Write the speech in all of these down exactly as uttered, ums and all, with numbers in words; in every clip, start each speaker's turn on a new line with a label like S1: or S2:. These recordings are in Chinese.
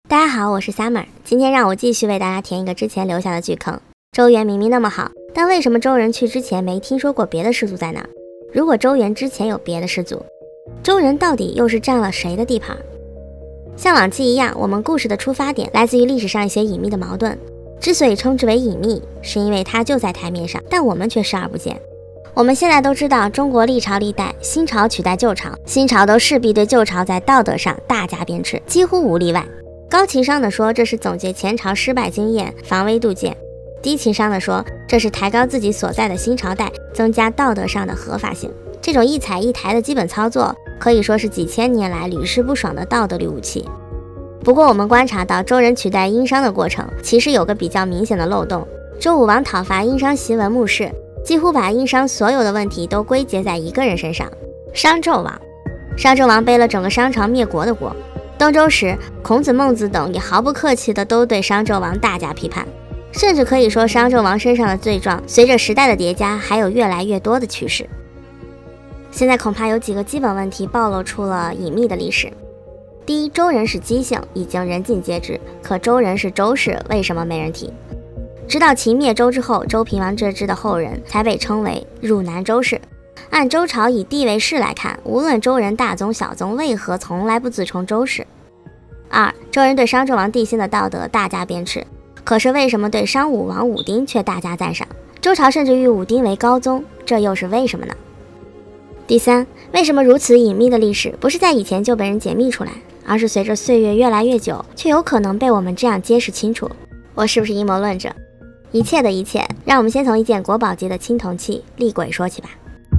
S1: 大家好，我是 Summer， 今天让我继续为大家填一个之前留下的巨坑。周原明明那么好，但为什么周人去之前没听说过别的氏族在哪儿？如果周原之前有别的氏族，周人到底又是占了谁的地盘？像往期一样，我们故事的出发点来自于历史上一些隐秘的矛盾。之所以称之为隐秘，是因为它就在台面上，但我们却视而不见。我们现在都知道，中国历朝历代，新朝取代旧朝，新朝都势必对旧朝在道德上大加鞭笞，几乎无例外。高情商的说，这是总结前朝失败经验，防微杜渐；低情商的说，这是抬高自己所在的新朝代，增加道德上的合法性。这种一踩一抬的基本操作，可以说是几千年来屡试不爽的道德律武器。不过我们观察到，周人取代殷商的过程，其实有个比较明显的漏洞。周武王讨伐殷商檄文目视，几乎把殷商所有的问题都归结在一个人身上——商纣王。商纣王背了整个商朝灭国的锅。东周时，孔子、孟子等也毫不客气的都对商纣王大加批判，甚至可以说商纣王身上的罪状随着时代的叠加还有越来越多的趋势。现在恐怕有几个基本问题暴露出了隐秘的历史。第一，周人是姬姓，已经人尽皆知，可周人是周氏，为什么没人提？直到秦灭周之后，周平王这支的后人才被称为汝南周氏。按周朝以地位氏来看，无论周人大宗小宗，为何从来不自称周氏？二，周人对商纣王帝辛的道德大加鞭笞，可是为什么对商武王武丁却大加赞赏？周朝甚至誉武丁为高宗，这又是为什么呢？第三，为什么如此隐秘的历史不是在以前就被人解密出来，而是随着岁月越来越久，却有可能被我们这样揭示清楚？我是不是阴谋论者？一切的一切，让我们先从一件国宝级的青铜器厉鬼说起吧。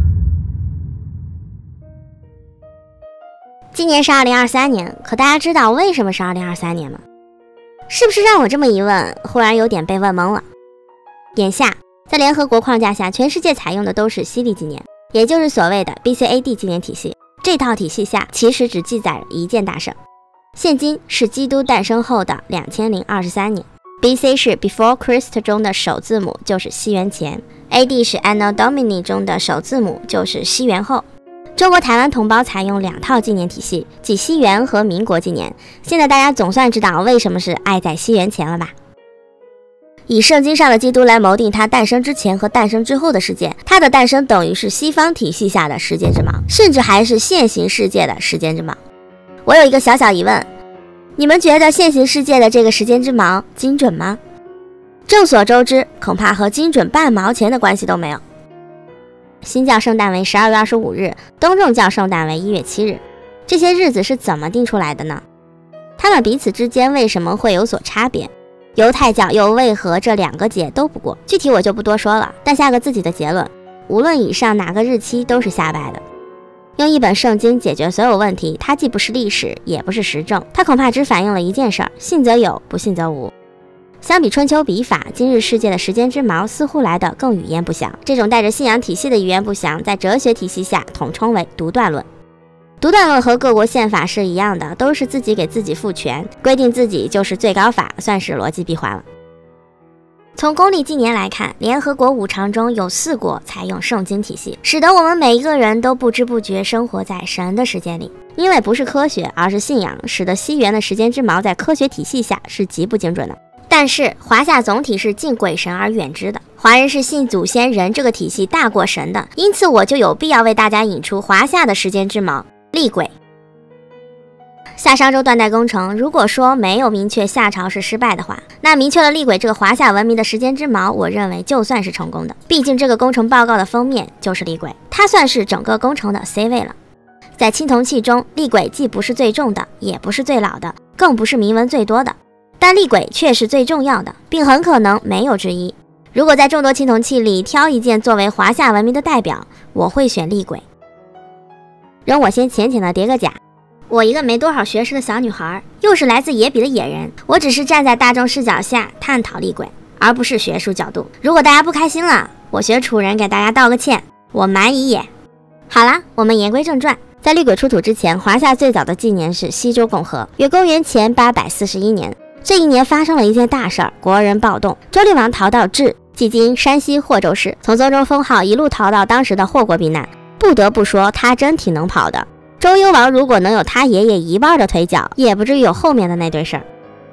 S1: 今年是二零二三年，可大家知道为什么是二零二三年吗？是不是让我这么一问，忽然有点被问懵了？眼下，在联合国框架下，全世界采用的都是西历纪年，也就是所谓的 B C A D 纪年体系。这套体系下，其实只记载了一件大事，现今是基督诞生后的两千零二十三年。B C 是 Before Christ 中的首字母，就是西元前 ；A D 是 Anno Domini 中的首字母，就是西元后。中国台湾同胞采用两套纪年体系，即西元和民国纪年。现在大家总算知道为什么是爱在西元前了吧？以圣经上的基督来锚定他诞生之前和诞生之后的世界，他的诞生等于是西方体系下的时间之锚，甚至还是现行世界的时间之锚。我有一个小小疑问，你们觉得现行世界的这个时间之锚精准吗？众所周知，恐怕和精准半毛钱的关系都没有。新教圣诞为十二月二十五日，东正教圣诞为一月七日，这些日子是怎么定出来的呢？他们彼此之间为什么会有所差别？犹太教又为何这两个节都不过？具体我就不多说了，但下个自己的结论，无论以上哪个日期都是瞎掰的。用一本圣经解决所有问题，它既不是历史，也不是实证，它恐怕只反映了一件事儿：信则有，不信则无。相比春秋笔法，今日世界的时间之锚似乎来得更语焉不详。这种带着信仰体系的语言不详，在哲学体系下统称为独断论。独断论和各国宪法是一样的，都是自己给自己赋权，规定自己就是最高法，算是逻辑闭环了。从公历纪年来看，联合国五常中有四国采用圣经体系，使得我们每一个人都不知不觉生活在神的时间里。因为不是科学，而是信仰，使得西元的时间之锚在科学体系下是极不精准的。但是华夏总体是敬鬼神而远之的，华人是信祖先人这个体系大过神的，因此我就有必要为大家引出华夏的时间之锚厉鬼。夏商周断代工程，如果说没有明确夏朝是失败的话，那明确了厉鬼这个华夏文明的时间之锚，我认为就算是成功的。毕竟这个工程报告的封面就是厉鬼，它算是整个工程的 C 位了。在青铜器中，厉鬼既不是最重的，也不是最老的，更不是铭文最多的，但厉鬼却是最重要的，并很可能没有之一。如果在众多青铜器里挑一件作为华夏文明的代表，我会选厉鬼。容我先浅浅的叠个甲，我一个没多少学识的小女孩，又是来自野比的野人，我只是站在大众视角下探讨厉鬼，而不是学术角度。如果大家不开心了，我学楚人给大家道个歉，我蛮夷也。好啦，我们言归正传。在厉鬼出土之前，华夏最早的纪年是西周共和，约公元前八百四十一年。这一年发生了一件大事儿，国人暴动，周厉王逃到至，即今山西霍州市，从邹州封号一路逃到当时的霍国避难。不得不说，他真挺能跑的。周幽王如果能有他爷爷一半的腿脚，也不至于有后面的那堆事儿。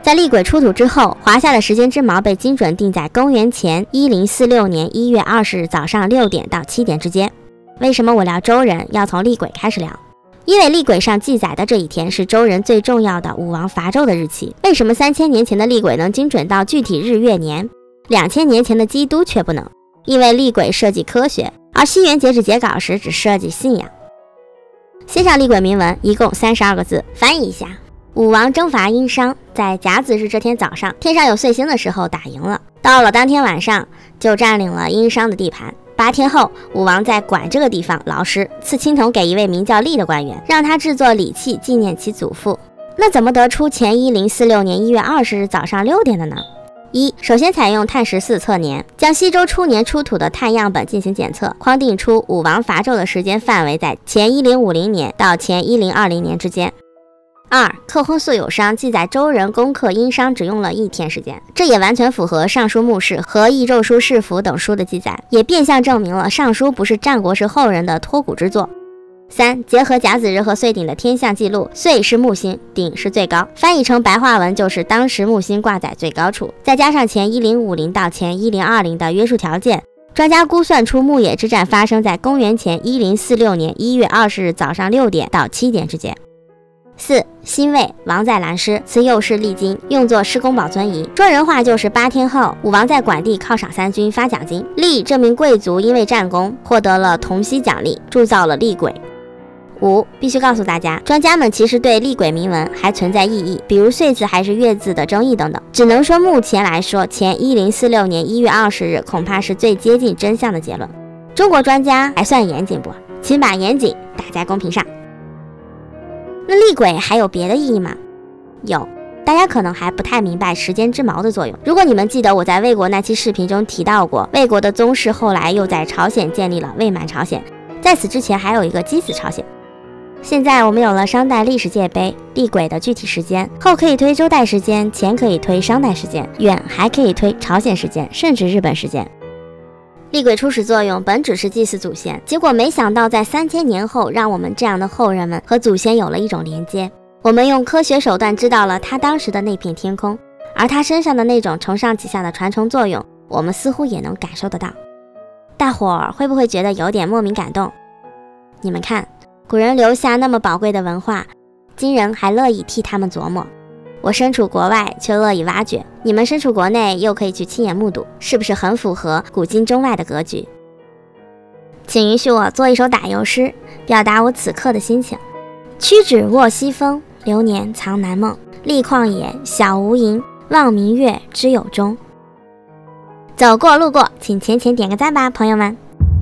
S1: 在厉鬼出土之后，华夏的时间之矛被精准定在公元前一零四六年一月二十日早上六点到七点之间。为什么我聊周人要从厉鬼开始聊？因为厉鬼上记载的这一天是周人最重要的武王伐纣的日期。为什么三千年前的厉鬼能精准到具体日月年，两千年前的基督却不能？因为厉鬼设计科学，而西元截止截稿时只设计信仰。先上厉鬼铭文一共三十二个字，翻译一下：武王征伐殷商，在甲子日这天早上，天上有岁星的时候打赢了，到了当天晚上就占领了殷商的地盘。八天后，武王在管这个地方劳师，赐青铜给一位名叫厉的官员，让他制作礼器纪念其祖父。那怎么得出前一零四六年一月二十日早上六点的呢？一、首先采用碳十四测年，将西周初年出土的碳样本进行检测，框定出武王伐纣的时间范围在前一零五零年到前一零二零年之间。二、刻婚素有商记载周人攻克殷商只用了一天时间，这也完全符合《尚书墓室》和《易咒书世符》等书的记载，也变相证明了《尚书》不是战国时后人的脱骨之作。三、结合甲子日和岁鼎的天象记录，岁是木星，鼎是最高，翻译成白话文就是当时木星挂在最高处，再加上前一零五零到前一零二零的约束条件，专家估算出牧野之战发生在公元前一零四六年一月二十日早上六点到七点之间。四、辛未，王在兰师，此又是历金，用作施工保存仪。说人话就是八天后，武王在管地犒赏三军，发奖金。厉这名贵族因为战功获得了铜锡奖励，铸造了厉鬼。五、必须告诉大家，专家们其实对厉鬼铭文还存在异议，比如岁字还是月字的争议等等。只能说目前来说，前一零四六年一月二十日恐怕是最接近真相的结论。中国专家还算严谨不？请把严谨打在公屏上。那厉鬼还有别的意义吗？有，大家可能还不太明白时间之矛的作用。如果你们记得我在魏国那期视频中提到过，魏国的宗室后来又在朝鲜建立了魏满朝鲜，在此之前还有一个箕子朝鲜。现在我们有了商代历史界碑，厉鬼的具体时间，后可以推周代时间，前可以推商代时间，远还可以推朝鲜时间，甚至日本时间。厉鬼初始作用本只是祭祀祖先，结果没想到在三千年后，让我们这样的后人们和祖先有了一种连接。我们用科学手段知道了他当时的那片天空，而他身上的那种承上启下的传承作用，我们似乎也能感受得到。大伙儿会不会觉得有点莫名感动？你们看，古人留下那么宝贵的文化，今人还乐意替他们琢磨。我身处国外却乐意挖掘，你们身处国内又可以去亲眼目睹，是不是很符合古今中外的格局？请允许我做一首打油诗，表达我此刻的心情。屈指卧西风，流年藏南梦。历旷野，小无垠，望明月，知有终。走过路过，请浅浅点个赞吧，朋友们。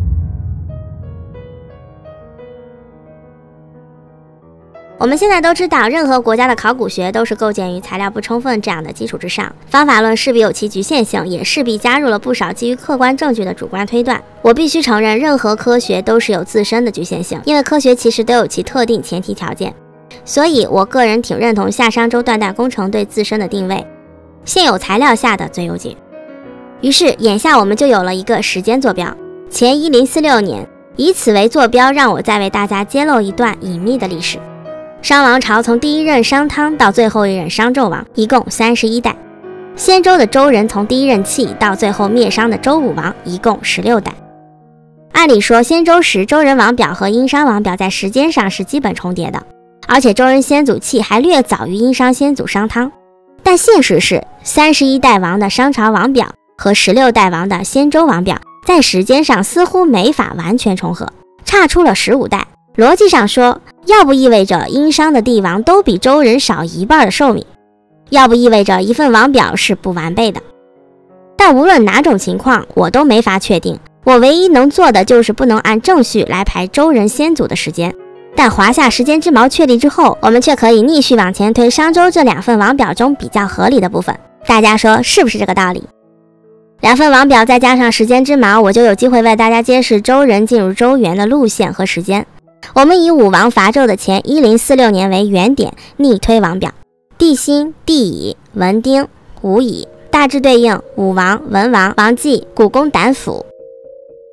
S1: 我们现在都知道，任何国家的考古学都是构建于材料不充分这样的基础之上，方法论势必有其局限性，也势必加入了不少基于客观证据的主观推断。我必须承认，任何科学都是有自身的局限性，因为科学其实都有其特定前提条件。所以我个人挺认同夏商周断代工程对自身的定位，现有材料下的最优解。于是眼下我们就有了一个时间坐标，前一零四六年，以此为坐标，让我再为大家揭露一段隐秘的历史。商王朝从第一任商汤到最后一任商纣王，一共三十一代。先周的周人从第一任契到最后灭商的周武王，一共十六代。按理说，先周时周人王表和殷商王表在时间上是基本重叠的，而且周人先祖契还略早于殷商先祖商汤。但现实是，三十一代王的商朝王表和十六代王的先周王表在时间上似乎没法完全重合，差出了十五代。逻辑上说，要不意味着殷商的帝王都比周人少一半的寿命，要不意味着一份王表是不完备的。但无论哪种情况，我都没法确定。我唯一能做的就是不能按正序来排周人先祖的时间。但华夏时间之矛确立之后，我们却可以逆序往前推商周这两份王表中比较合理的部分。大家说是不是这个道理？两份王表再加上时间之矛，我就有机会为大家揭示周人进入周原的路线和时间。我们以武王伐纣的前一零四六年为原点，逆推王表，帝辛、帝乙、文丁、武乙，大致对应武王、文王、王季、古公胆府。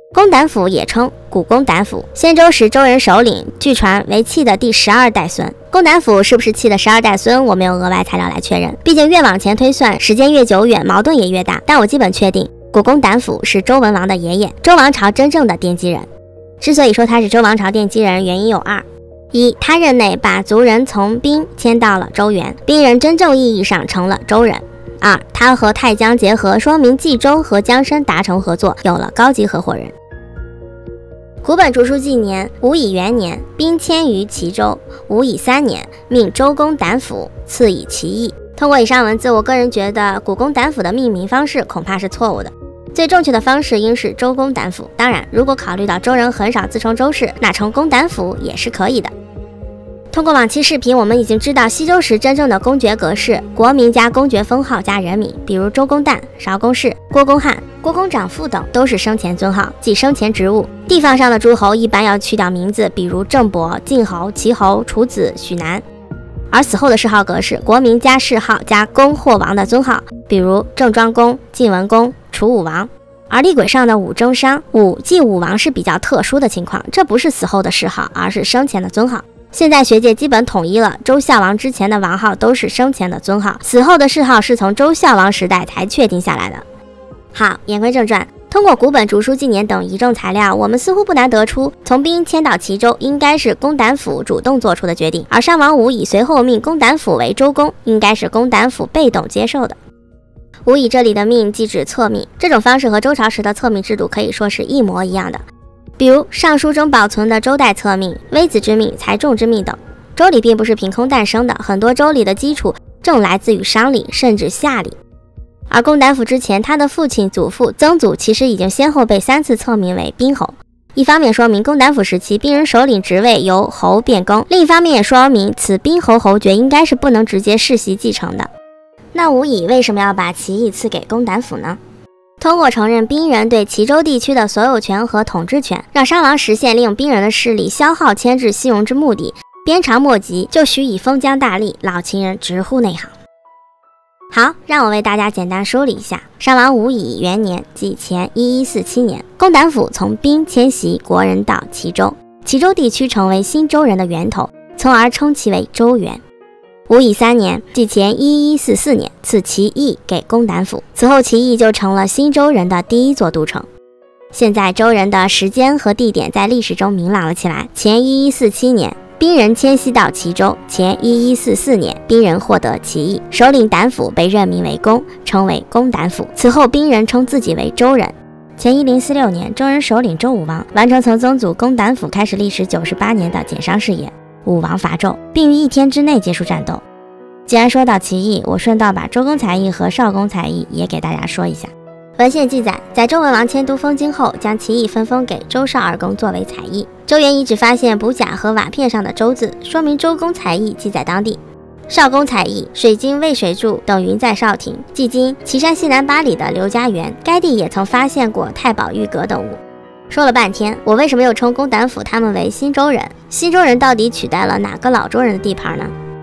S1: 公胆府也称古公胆府，先周时周人首领，据传为契的第十二代孙。公胆府是不是契的十二代孙，我没有额外材料来确认，毕竟越往前推算，时间越久远，矛盾也越大。但我基本确定，古公胆府是周文王的爷爷，周王朝真正的奠基人。之所以说他是周王朝奠基人，原因有二：一，他任内把族人从兵迁到了周原，兵人真正意义上成了周人；二，他和太姜结合，说明冀州和姜申达成合作，有了高级合伙人。古本竹书纪年，武乙元年，兵迁于齐州。武乙三年，命周公胆府，赐以齐邑。通过以上文字，我个人觉得古公胆府的命名方式恐怕是错误的，最正确的方式应是周公胆府。当然，如果考虑到周人很少自称周氏，那称公胆府也是可以的。通过往期视频，我们已经知道西周时真正的公爵格式，国名加公爵封号加人名，比如周公旦、邵公氏、郭公汉、郭公长父等都是生前尊号，即生前职务。地方上的诸侯一般要去掉名字，比如郑伯、晋侯、齐侯、楚子、许南。而死后的谥号格式，国名加谥号加公或王的尊号，比如郑庄公、晋文公、楚武王。而厉鬼上的武征商、武祭武王是比较特殊的情况，这不是死后的谥号，而是生前的尊号。现在学界基本统一了，周孝王之前的王号都是生前的尊号，死后的谥号是从周孝王时代才确定下来的。好，言归正传，通过古本竹书纪年等一众材料，我们似乎不难得出，从兵迁到齐州应该是公胆府主动做出的决定，而商王武乙随后命公胆府为周公，应该是公胆府被动接受的。武乙这里的命即指册命，这种方式和周朝时的册命制度可以说是一模一样的。比如《尚书》中保存的周代册命、微子之命、财仲之命等。周礼并不是凭空诞生的，很多周礼的基础正来自于商礼，甚至夏礼。而公胆府之前，他的父亲、祖父、曾祖其实已经先后被三次册命为宾侯。一方面说明公胆府时期兵人首领职位由侯变更，另一方面也说明此宾侯侯爵应该是不能直接世袭继承的。那武乙为什么要把齐邑赐给公胆府呢？通过承认兵人对齐州地区的所有权和统治权，让商王实现利用兵人的势力消耗牵制西戎之目的，鞭长莫及，就许以封疆大吏，老秦人直呼内行。好，让我为大家简单梳理一下。商王武乙元年，即前一一四七年，公胆府从兵迁徙国人到齐州，齐州地区成为新周人的源头，从而称其为周原。武乙三年，即前一一四四年，赐齐邑给公胆府，此后齐邑就成了新周人的第一座都城。现在周人的时间和地点在历史中明朗了起来。前一一四七年，兵人迁徙到齐州；前一一四四年，兵人获得齐邑，首领胆府被任命为公，称为公胆府。此后，兵人称自己为周人。前一零四六年，周人首领周武王完成从曾祖公胆府开始历时九十八年的减商事业。武王伐纣，并于一天之内结束战斗。既然说到齐邑，我顺道把周公采邑和少公采邑也给大家说一下。文献记载，在周文王迁都封京后，将齐邑分封给周少二公作为采邑。周原遗址发现卜甲和瓦片上的周字，说明周公采邑即在当地。少公采邑，水经渭水柱等云在少庭，即今岐山西南八里的刘家园，该地也曾发现过太保玉阁等物。说了半天，我为什么又称公胆府他们为新周人？新周人到底取代了哪个老周人的地盘呢？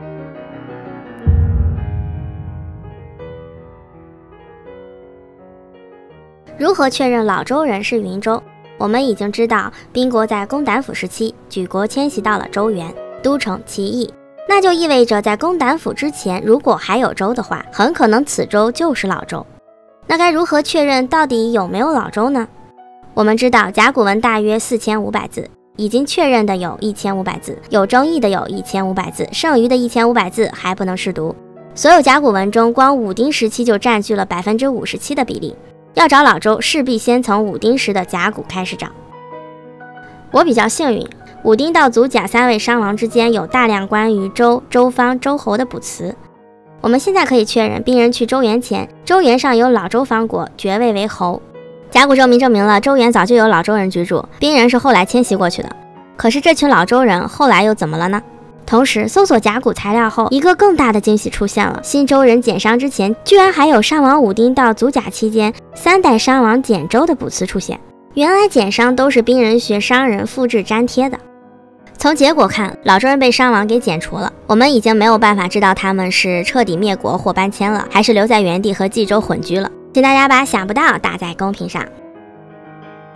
S1: 如何确认老周人是云州？我们已经知道，宾国在公胆府时期举国迁徙到了周原，都城齐邑，那就意味着在公胆府之前，如果还有州的话，很可能此州就是老周。那该如何确认到底有没有老周呢？我们知道甲骨文大约四千五百字，已经确认的有一千五百字，有争议的有一千五百字，剩余的一千五百字还不能试读。所有甲骨文中，光武丁时期就占据了百分之五十七的比例。要找老周，势必先从武丁时的甲骨开始找。我比较幸运，武丁到祖甲三位商王之间有大量关于周、周方、周侯的卜辞。我们现在可以确认，兵人去周原前，周原上有老周方国，爵位为侯。甲骨证明证明了周原早就有老周人居住，兵人是后来迁徙过去的。可是这群老周人后来又怎么了呢？同时搜索甲骨材料后，一个更大的惊喜出现了：新周人减商之前，居然还有商王武丁到祖甲期间三代商王减州的卜辞出现。原来减商都是兵人学商人复制粘贴的。从结果看，老周人被商王给剪除了，我们已经没有办法知道他们是彻底灭国或搬迁了，还是留在原地和冀州混居了。请大家把想不到打在公屏上。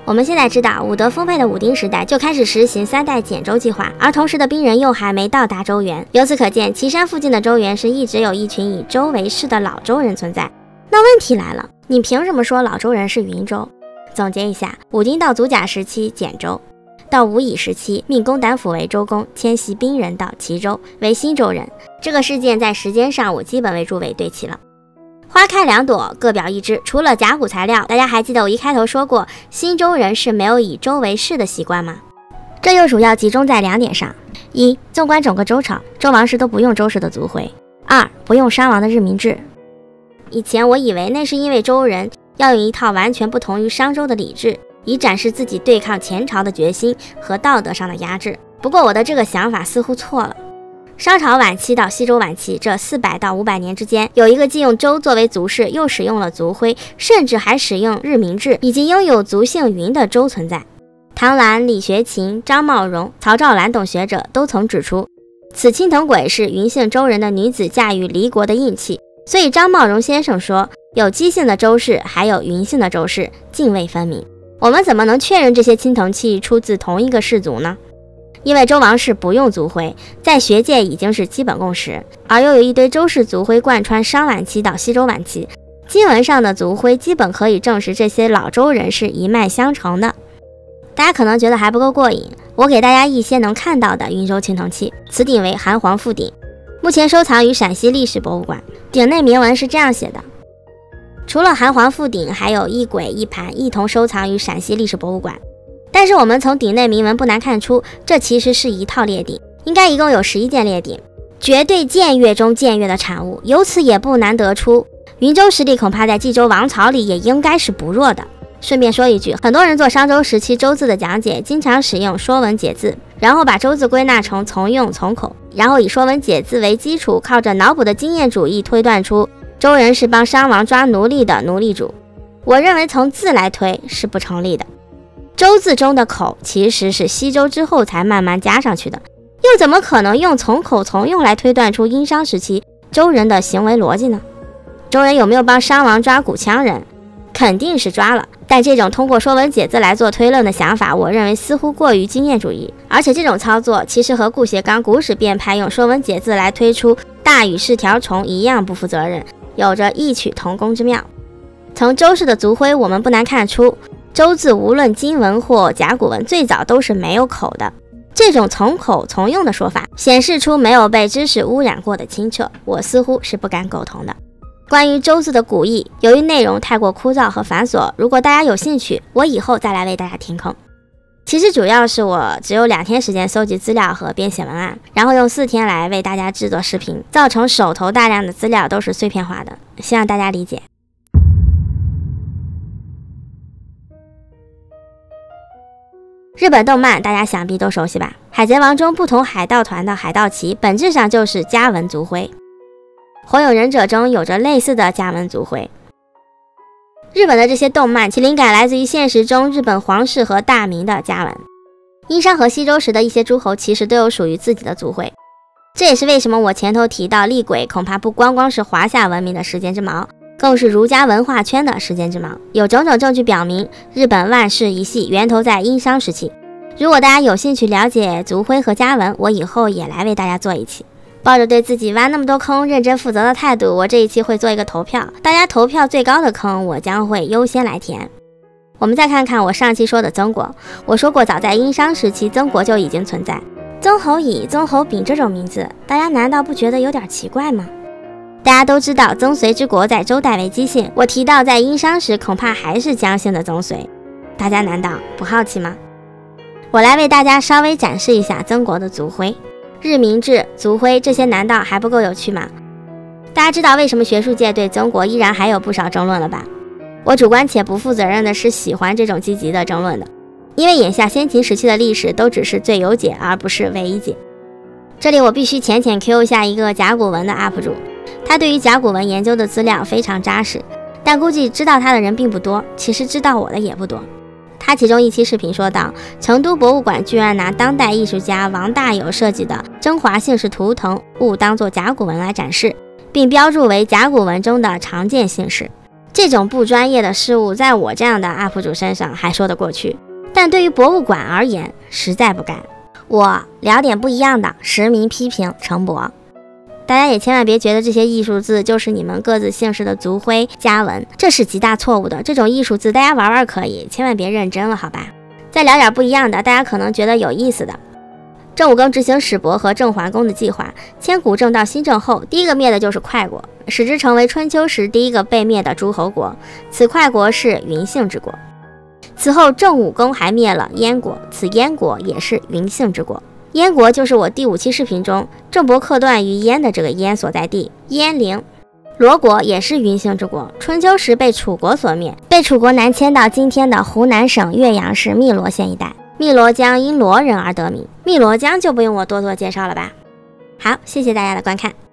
S1: 我们现在知道，武德丰沛的武丁时代就开始实行三代减州计划，而同时的兵人又还没到达州原。由此可见，岐山附近的州原是一直有一群以州为氏的老州人存在。那问题来了，你凭什么说老州人是云州？总结一下，武丁到足甲时期减州，到武乙时期命公胆府为州公，迁徙兵人到齐州为新州人。这个事件在时间上我基本为诸位对齐了。花开两朵，各表一枝。除了甲骨材料，大家还记得我一开头说过，新州人是没有以州为氏的习惯吗？这又主要集中在两点上：一，纵观整个周朝，周王室都不用周氏的族徽；二，不用商王的日民制。以前我以为那是因为周人要用一套完全不同于商周的礼制，以展示自己对抗前朝的决心和道德上的压制。不过我的这个想法似乎错了。商朝晚期到西周晚期这四百到五百年之间，有一个既用周作为族氏，又使用了族徽，甚至还使用日民制，以及拥有族姓云的周存在。唐兰、李学勤、张茂荣、曹兆兰等学者都曾指出，此青藤鬼是云姓周人的女子驾驭离国的印器。所以张茂荣先生说，有姬姓的周氏，还有云姓的周氏，泾渭分明。我们怎么能确认这些青铜器出自同一个氏族呢？因为周王室不用族徽，在学界已经是基本共识，而又有一堆周氏族徽贯穿商晚期到西周晚期，经文上的族徽基本可以证实这些老周人是一脉相承的。大家可能觉得还不够过瘾，我给大家一些能看到的云州青铜器。此鼎为韩黄覆鼎，目前收藏于陕西历史博物馆。鼎内铭文是这样写的：除了韩黄覆鼎，还有一簋一盘一同收藏于陕西历史博物馆。但是我们从鼎内铭文不难看出，这其实是一套列鼎，应该一共有十一件列鼎，绝对僭越中僭越的产物。由此也不难得出，云州实力恐怕在冀州王朝里也应该是不弱的。顺便说一句，很多人做商周时期周字的讲解，经常使用说文解字，然后把周字归纳成从用从口，然后以说文解字为基础，靠着脑补的经验主义推断出周人是帮商王抓奴隶的奴隶主。我认为从字来推是不成立的。周字中的口其实是西周之后才慢慢加上去的，又怎么可能用从口从用来推断出殷商时期周人的行为逻辑呢？周人有没有帮商王抓古羌人？肯定是抓了，但这种通过说文解字来做推论的想法，我认为似乎过于经验主义，而且这种操作其实和顾颉刚古史变派用说文解字来推出大禹是条虫一样不负责任，有着异曲同工之妙。从周氏的族徽我们不难看出，周字无论金文或甲骨文最早都是没有口的，这种从口从用的说法显示出没有被知识污染过的清澈，我似乎是不敢苟同的。关于周字的古义，由于内容太过枯燥和繁琐，如果大家有兴趣，我以后再来为大家填坑。其实主要是我只有两天时间搜集资料和编写文案，然后用四天来为大家制作视频，造成手头大量的资料都是碎片化的，希望大家理解。日本动漫大家想必都熟悉吧？海贼王中不同海盗团的海盗旗本质上就是家纹族徽，火影忍者中有着类似的家纹族徽。日本的这些动漫其灵感来自于现实中日本皇室和大名的家纹。殷商和西周时的一些诸侯其实都有属于自己的族徽，这也是为什么我前头提到厉鬼恐怕不光光是华夏文明的时间之矛，更是儒家文化圈的时间之矛。有种种证据表明日本万世一系源头在殷商时期。如果大家有兴趣了解族徽和家纹，我以后也来为大家做一期。抱着对自己挖那么多坑认真负责的态度，我这一期会做一个投票，大家投票最高的坑我将会优先来填。我们再看看我上期说的曾国，我说过早在殷商时期曾国就已经存在，曾侯乙、曾侯丙这种名字，大家难道不觉得有点奇怪吗？大家都知道曾隋之国在周代为姬姓，我提到在殷商时恐怕还是姜姓的曾隋，大家难道不好奇吗？我来为大家稍微展示一下曾国的族徽。日民制、族徽这些难道还不够有趣吗？大家知道为什么学术界对曾国依然还有不少争论了吧？我主观且不负责任的是喜欢这种积极的争论的，因为眼下先秦时期的历史都只是最有解而不是唯一解。这里我必须浅浅 Q 一下一个甲骨文的 U P 主，他对于甲骨文研究的资料非常扎实，但估计知道他的人并不多，其实知道我的也不多。他其中一期视频说到，成都博物馆居然拿当代艺术家王大有设计的征华姓氏图腾物当作甲骨文来展示，并标注为甲骨文中的常见姓氏。这种不专业的事物在我这样的 U P 主身上还说得过去， 但对于博物馆而言，实在不该。我聊点不一样的，实名批评程博。大家也千万别觉得这些艺术字就是你们各自姓氏的族徽家纹，这是极大错误的。这种艺术字大家玩玩可以，千万别认真了，好吧？再聊点不一样的，大家可能觉得有意思的。郑武庚执行史伯和郑桓公的计划，千古郑到新郑后，第一个灭的就是快国，使之成为春秋时第一个被灭的诸侯国。此快国是云姓之国。此后郑武庚还灭了燕国，此燕国也是云姓之国。燕国就是我第五期视频中郑伯克段于燕的这个燕所在地燕陵。罗国也是云姓之国，春秋时被楚国所灭，被楚国南迁到今天的湖南省岳阳市汨罗县一带。汨罗江因罗人而得名，汨罗江就不用我多做介绍了吧。好，谢谢大家的观看。